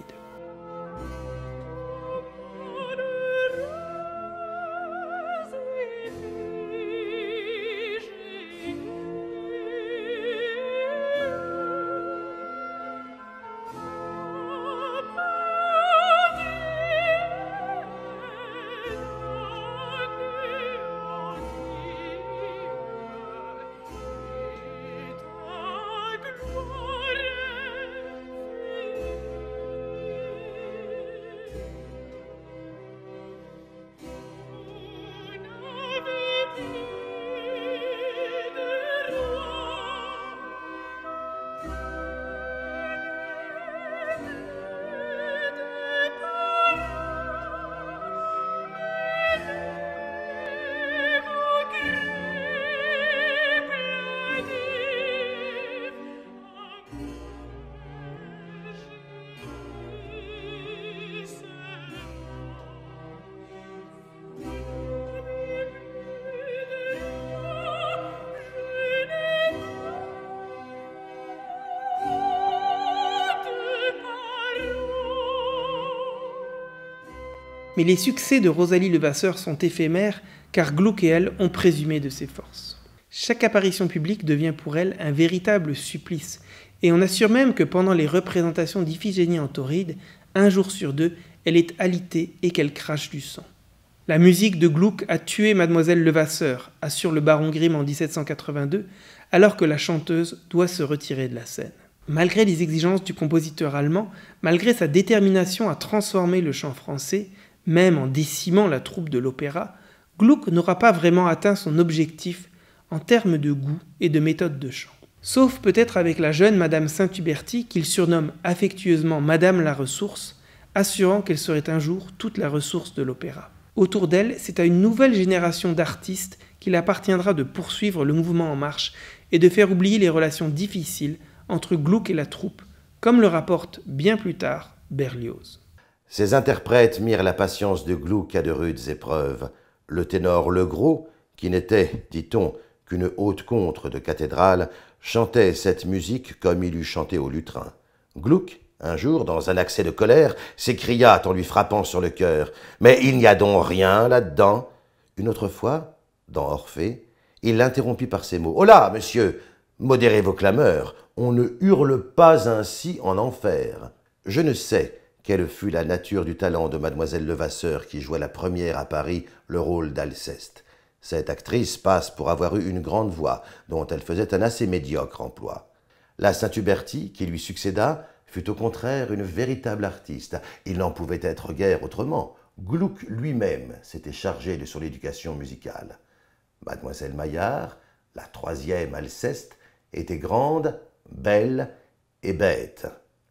Mais les succès de Rosalie Levasseur sont éphémères car Gluck et elle ont présumé de ses forces. Chaque apparition publique devient pour elle un véritable supplice, et on assure même que pendant les représentations d'Iphigénie en Tauride, un jour sur deux, elle est alitée et qu'elle crache du sang. La musique de Gluck a tué Mademoiselle Levasseur, assure le baron Grimm en 1782, alors que la chanteuse doit se retirer de la scène. Malgré les exigences du compositeur allemand, malgré sa détermination à transformer le chant français, même en décimant la troupe de l'opéra, Gluck n'aura pas vraiment atteint son objectif en termes de goût et de méthode de chant. Sauf peut-être avec la jeune Madame Saint-Huberti qu'il surnomme affectueusement Madame la Ressource, assurant qu'elle serait un jour toute la ressource de l'opéra. Autour d'elle, c'est à une nouvelle génération d'artistes qu'il appartiendra de poursuivre le mouvement en marche et de faire oublier les relations difficiles entre Gluck et la troupe, comme le rapporte bien plus tard Berlioz. Ces interprètes mirent la patience de Gluck à de rudes épreuves. Le ténor Legros, qui n'était, dit-on, qu'une haute contre de cathédrale, chantait cette musique comme il eût chanté au lutrin. Gluck, un jour, dans un accès de colère, s'écria en lui frappant sur le cœur « Mais il n'y a donc rien là-dedans ?» Une autre fois, dans Orphée, il l'interrompit par ces mots « Oh là, monsieur, modérez vos clameurs, on ne hurle pas ainsi en enfer. » Je ne sais quelle fut la nature du talent de Mademoiselle Levasseur qui jouait la première à Paris le rôle d'Alceste. Cette actrice passe pour avoir eu une grande voix, dont elle faisait un assez médiocre emploi. La Saint-Huberti, qui lui succéda, fut au contraire une véritable artiste. Il n'en pouvait être guère autrement. Gluck lui-même s'était chargé de son éducation musicale. Mademoiselle Maillard, la troisième Alceste, était grande, belle et bête.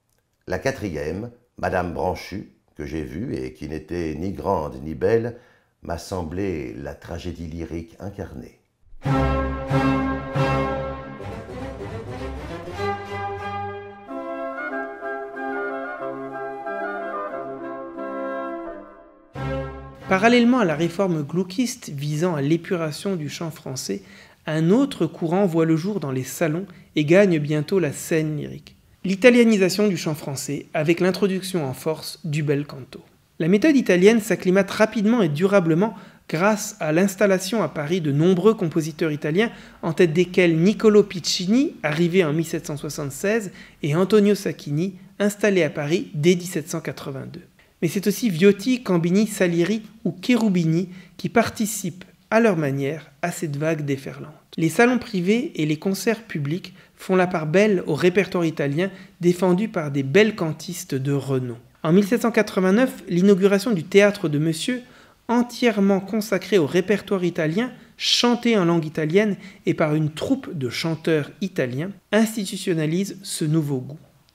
La quatrième, Madame Branchu, que j'ai vue et qui n'était ni grande ni belle, m'a semblé la tragédie lyrique incarnée. Parallèlement à la réforme gluckiste visant à l'épuration du chant français, un autre courant voit le jour dans les salons et gagne bientôt la scène lyrique. L'italianisation du chant français avec l'introduction en force du bel canto. La méthode italienne s'acclimate rapidement et durablement grâce à l'installation à Paris de nombreux compositeurs italiens, en tête desquels Niccolò Piccini, arrivé en 1776, et Antonio Sacchini, installé à Paris dès 1782. Mais c'est aussi Viotti, Cambini, Salieri ou Cherubini qui participent à leur manière à cette vague déferlante. Les salons privés et les concerts publics font la part belle au répertoire italien défendu par des belles cantistes de renom. En 1789, l'inauguration du Théâtre de Monsieur, entièrement consacré au répertoire italien, chanté en langue italienne et par une troupe de chanteurs italiens, institutionnalise ce nouveau goût.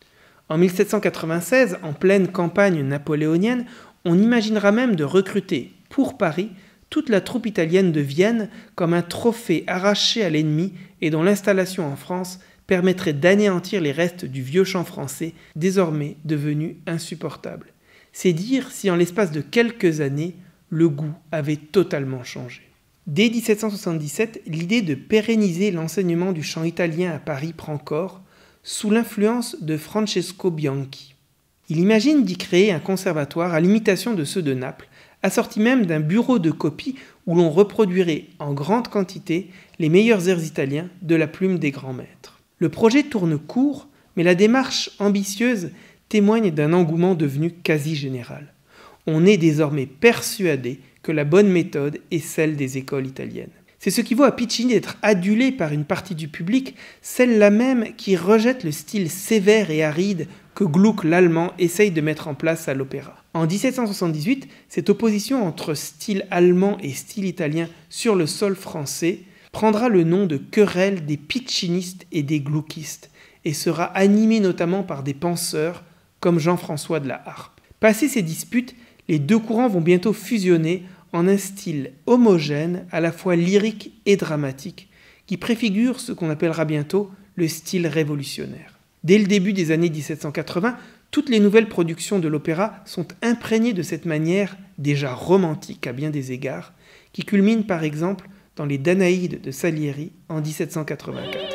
En 1796, en pleine campagne napoléonienne, on imaginera même de recruter, pour Paris, toute la troupe italienne de Vienne comme un trophée arraché à l'ennemi et dont l'installation en France permettrait d'anéantir les restes du vieux chant français, désormais devenu insupportable. C'est dire si en l'espace de quelques années, le goût avait totalement changé. Dès 1777, l'idée de pérenniser l'enseignement du chant italien à Paris prend corps, sous l'influence de Francesco Bianchi. Il imagine d'y créer un conservatoire à l'imitation de ceux de Naples, assorti même d'un bureau de copie où l'on reproduirait en grande quantité les meilleurs airs italiens de la plume des grands maîtres. Le projet tourne court, mais la démarche ambitieuse témoigne d'un engouement devenu quasi général. On est désormais persuadé que la bonne méthode est celle des écoles italiennes. C'est ce qui vaut à Piccini d'être adulé par une partie du public, celle-là même qui rejette le style sévère et aride que Gluck l'allemand essaye de mettre en place à l'opéra. En 1778, cette opposition entre style allemand et style italien sur le sol français prendra le nom de querelle des piccinistes et des gluckistes et sera animée notamment par des penseurs comme Jean-François de la Harpe. Passé ces disputes, les deux courants vont bientôt fusionner en un style homogène, à la fois lyrique et dramatique, qui préfigure ce qu'on appellera bientôt le style révolutionnaire. Dès le début des années 1780, toutes les nouvelles productions de l'opéra sont imprégnées de cette manière déjà romantique à bien des égards, qui culmine par exemple dans les Danaïdes de Salieri en 1784.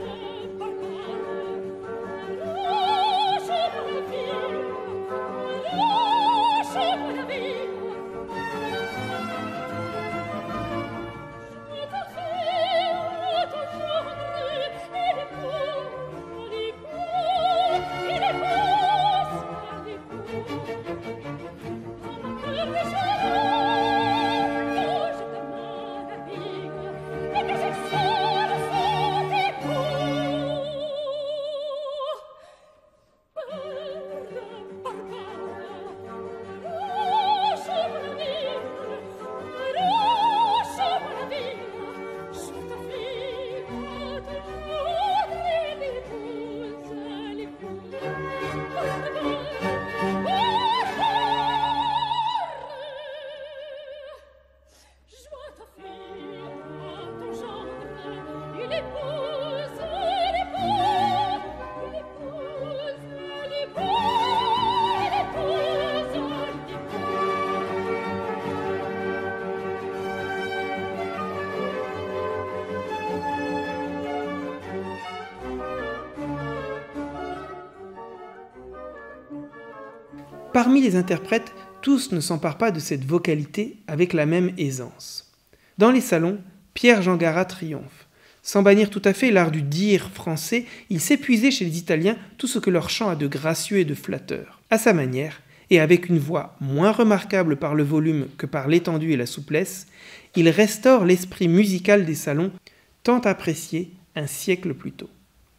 Parmi les interprètes, tous ne s'emparent pas de cette vocalité avec la même aisance. Dans les salons, Pierre-Jean Garat triomphe. Sans bannir tout à fait l'art du dire français, il sait puiser chez les Italiens tout ce que leur chant a de gracieux et de flatteur. À sa manière, et avec une voix moins remarquable par le volume que par l'étendue et la souplesse, il restaure l'esprit musical des salons, tant apprécié un siècle plus tôt.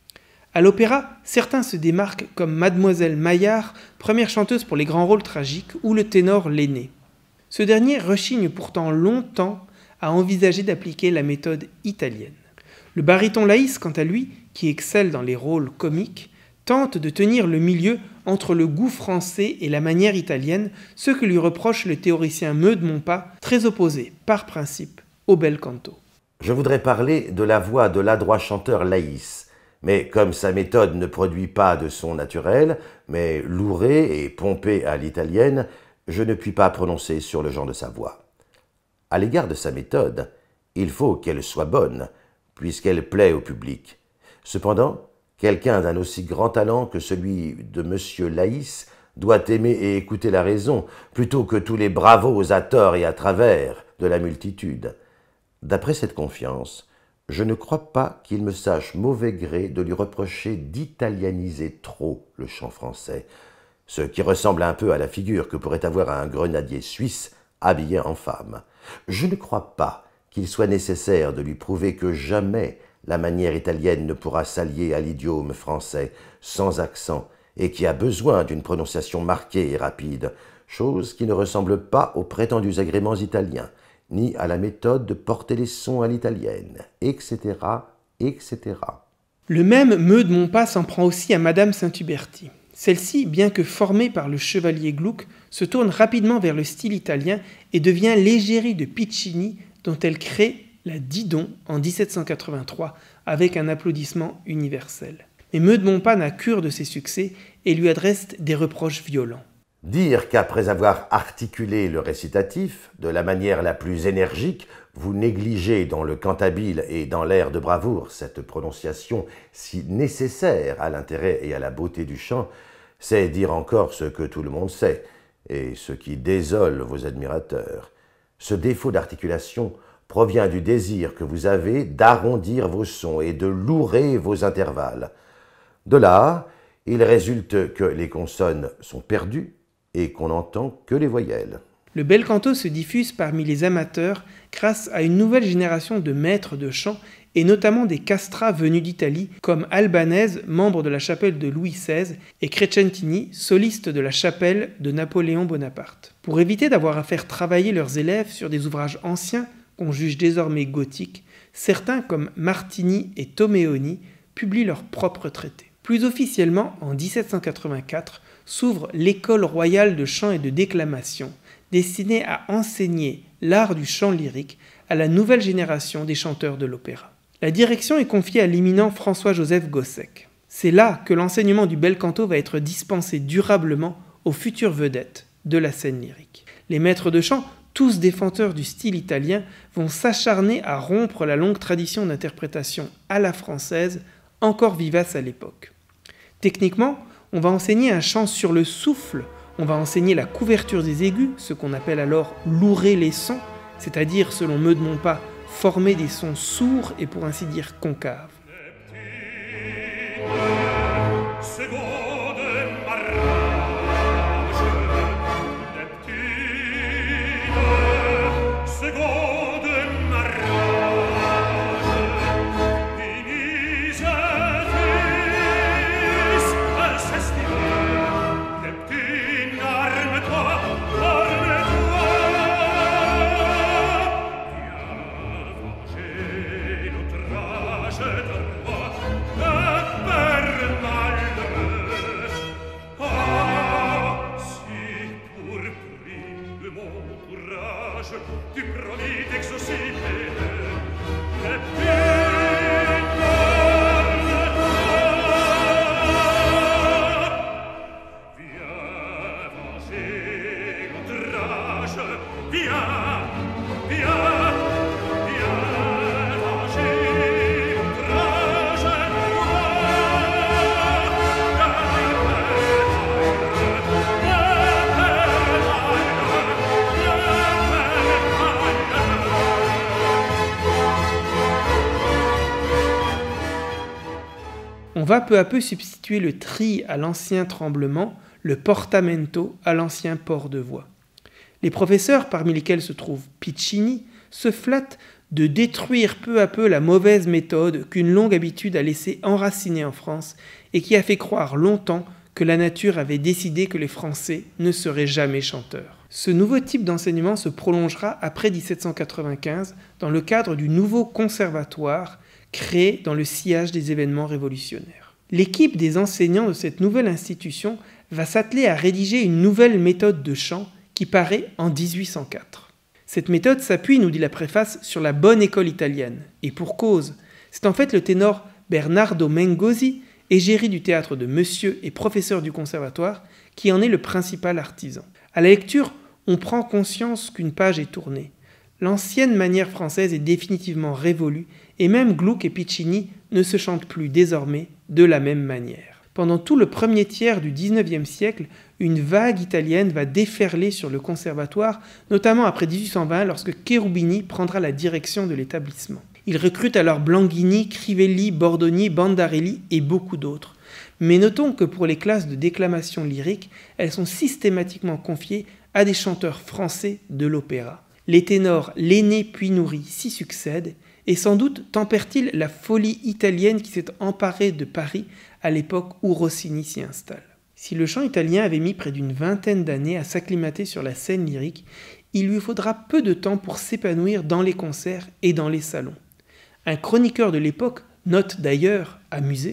À l'opéra, certains se démarquent comme Mademoiselle Maillard, première chanteuse pour les grands rôles tragiques, ou le ténor Lenné. Ce dernier rechigne pourtant longtemps à envisager d'appliquer la méthode italienne. Le baryton Laïs, quant à lui, qui excelle dans les rôles comiques, tente de tenir le milieu entre le goût français et la manière italienne, ce que lui reproche le théoricien Meudemont-Pas, très opposé, par principe, au bel canto. Je voudrais parler de la voix de l'adroit chanteur Laïs. Mais comme sa méthode ne produit pas de son naturel, mais louré et pompé à l'italienne, je ne puis pas prononcer sur le genre de sa voix. À l'égard de sa méthode, il faut qu'elle soit bonne, puisqu'elle plaît au public. Cependant, quelqu'un d'un aussi grand talent que celui de M. Laïs doit aimer et écouter la raison, plutôt que tous les bravos à tort et à travers de la multitude. D'après cette confiance, je ne crois pas qu'il me sache mauvais gré de lui reprocher d'italianiser trop le chant français, ce qui ressemble un peu à la figure que pourrait avoir un grenadier suisse habillé en femme. Je ne crois pas qu'il soit nécessaire de lui prouver que jamais la manière italienne ne pourra s'allier à l'idiome français sans accent et qui a besoin d'une prononciation marquée et rapide, chose qui ne ressemble pas aux prétendus agréments italiens, ni à la méthode de porter les sons à l'italienne, etc., etc. Le même Meudemont-Pas s'en prend aussi à Madame Saint-Huberti. Celle-ci, bien que formée par le chevalier Gluck, se tourne rapidement vers le style italien et devient l'égérie de Piccini dont elle crée la Didon en 1783 avec un applaudissement universel. Mais Meudemont n'a cure de ses succès et lui adresse des reproches violents. Dire qu'après avoir articulé le récitatif de la manière la plus énergique, vous négligez dans le cantabile et dans l'air de bravoure cette prononciation si nécessaire à l'intérêt et à la beauté du chant, c'est dire encore ce que tout le monde sait, et ce qui désole vos admirateurs. Ce défaut d'articulation provient du désir que vous avez d'arrondir vos sons et de lourer vos intervalles. De là, il résulte que les consonnes sont perdues et qu'on n'entend que les voyelles. Le bel canto se diffuse parmi les amateurs grâce à une nouvelle génération de maîtres de chant et notamment des castrats venus d'Italie comme Albanese, membre de la chapelle de Louis XVI, et Crescentini, soliste de la chapelle de Napoléon Bonaparte. Pour éviter d'avoir à faire travailler leurs élèves sur des ouvrages anciens qu'on juge désormais gothiques, certains comme Martini et Tomeoni publient leurs propres traités. Plus officiellement, en 1784, s'ouvre l'École royale de chant et de déclamation, destinée à enseigner l'art du chant lyrique à la nouvelle génération des chanteurs de l'opéra. La direction est confiée à l'éminent François-Joseph Gossec. C'est là que l'enseignement du bel canto va être dispensé durablement aux futures vedettes de la scène lyrique. Les maîtres de chant, tous défenseurs du style italien, vont s'acharner à rompre la longue tradition d'interprétation à la française, encore vivace à l'époque. Techniquement, on va enseigner un chant sur le souffle, on va enseigner la couverture des aigus, ce qu'on appelle alors lourer les sons, c'est-à-dire, selon Meudemont, former des sons sourds et pour ainsi dire concaves. On va peu à peu substituer le tri à l'ancien tremblement, le portamento à l'ancien port de voix. Les professeurs, parmi lesquels se trouve Piccini, se flattent de détruire peu à peu la mauvaise méthode qu'une longue habitude a laissé enraciner en France et qui a fait croire longtemps que la nature avait décidé que les Français ne seraient jamais chanteurs. Ce nouveau type d'enseignement se prolongera après 1795 dans le cadre du nouveau conservatoire créé dans le sillage des événements révolutionnaires. L'équipe des enseignants de cette nouvelle institution va s'atteler à rédiger une nouvelle méthode de chant qui paraît en 1804. Cette méthode s'appuie, nous dit la préface, sur la bonne école italienne. Et pour cause, c'est en fait le ténor Bernardo Mengozzi, égérie du théâtre de Monsieur et professeur du conservatoire, qui en est le principal artisan. À la lecture, on prend conscience qu'une page est tournée. L'ancienne manière française est définitivement révolue, et même Gluck et Piccini ne se chantent plus désormais de la même manière. Pendant tout le premier tiers du XIXe siècle, une vague italienne va déferler sur le conservatoire, notamment après 1820 lorsque Cherubini prendra la direction de l'établissement. Il recrute alors Blanghini, Crivelli, Bordoni, Bandarelli et beaucoup d'autres. Mais notons que pour les classes de déclamation lyrique, elles sont systématiquement confiées à des chanteurs français de l'opéra. Les ténors Lenné puis Nourri s'y succèdent, et sans doute tempère-t-il la folie italienne qui s'est emparée de Paris à l'époque où Rossini s'y installe. Si le chant italien avait mis près d'une vingtaine d'années à s'acclimater sur la scène lyrique, il lui faudra peu de temps pour s'épanouir dans les concerts et dans les salons. Un chroniqueur de l'époque note d'ailleurs, amusé: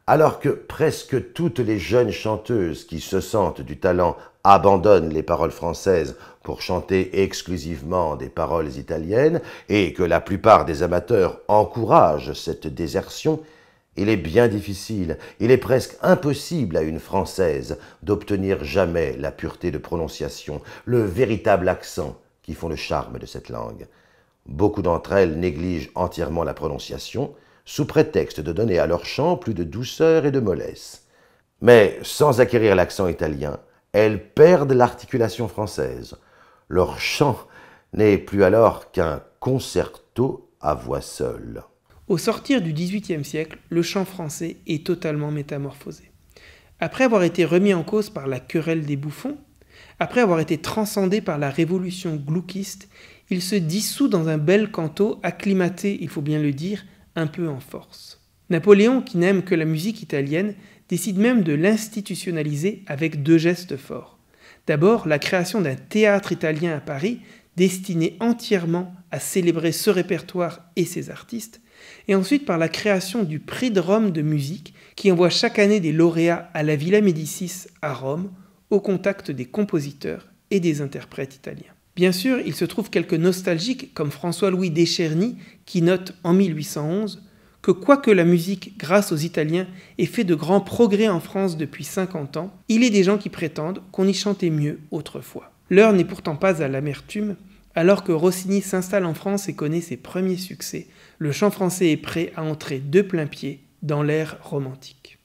Alors que presque toutes les jeunes chanteuses qui se sentent du talent abandonnent les paroles françaises pour chanter exclusivement des paroles italiennes et que la plupart des amateurs encouragent cette désertion, il est bien difficile, il est presque impossible à une Française d'obtenir jamais la pureté de prononciation, le véritable accent qui font le charme de cette langue. Beaucoup d'entre elles négligent entièrement la prononciation, sous prétexte de donner à leur chant plus de douceur et de mollesse. Mais sans acquérir l'accent italien, elles perdent l'articulation française. Leur chant n'est plus alors qu'un concerto à voix seule. Au sortir du XVIIIe siècle, le chant français est totalement métamorphosé. Après avoir été remis en cause par la querelle des bouffons, après avoir été transcendé par la révolution glouquiste, il se dissout dans un bel canto acclimaté, il faut bien le dire, un peu en force. Napoléon, qui n'aime que la musique italienne, décide même de l'institutionnaliser avec 2 gestes forts. D'abord, la création d'un théâtre italien à Paris, destiné entièrement à célébrer ce répertoire et ses artistes, et ensuite par la création du Prix de Rome de musique, qui envoie chaque année des lauréats à la Villa Médicis à Rome, au contact des compositeurs et des interprètes italiens. Bien sûr, il se trouve quelques nostalgiques comme François-Louis Deschernys qui note en 1811 que quoique la musique, grâce aux Italiens, ait fait de grands progrès en France depuis 50 ans, il est des gens qui prétendent qu'on y chantait mieux autrefois. L'heure n'est pourtant pas à l'amertume. Alors que Rossini s'installe en France et connaît ses premiers succès, le chant français est prêt à entrer de plain-pied dans l'ère romantique.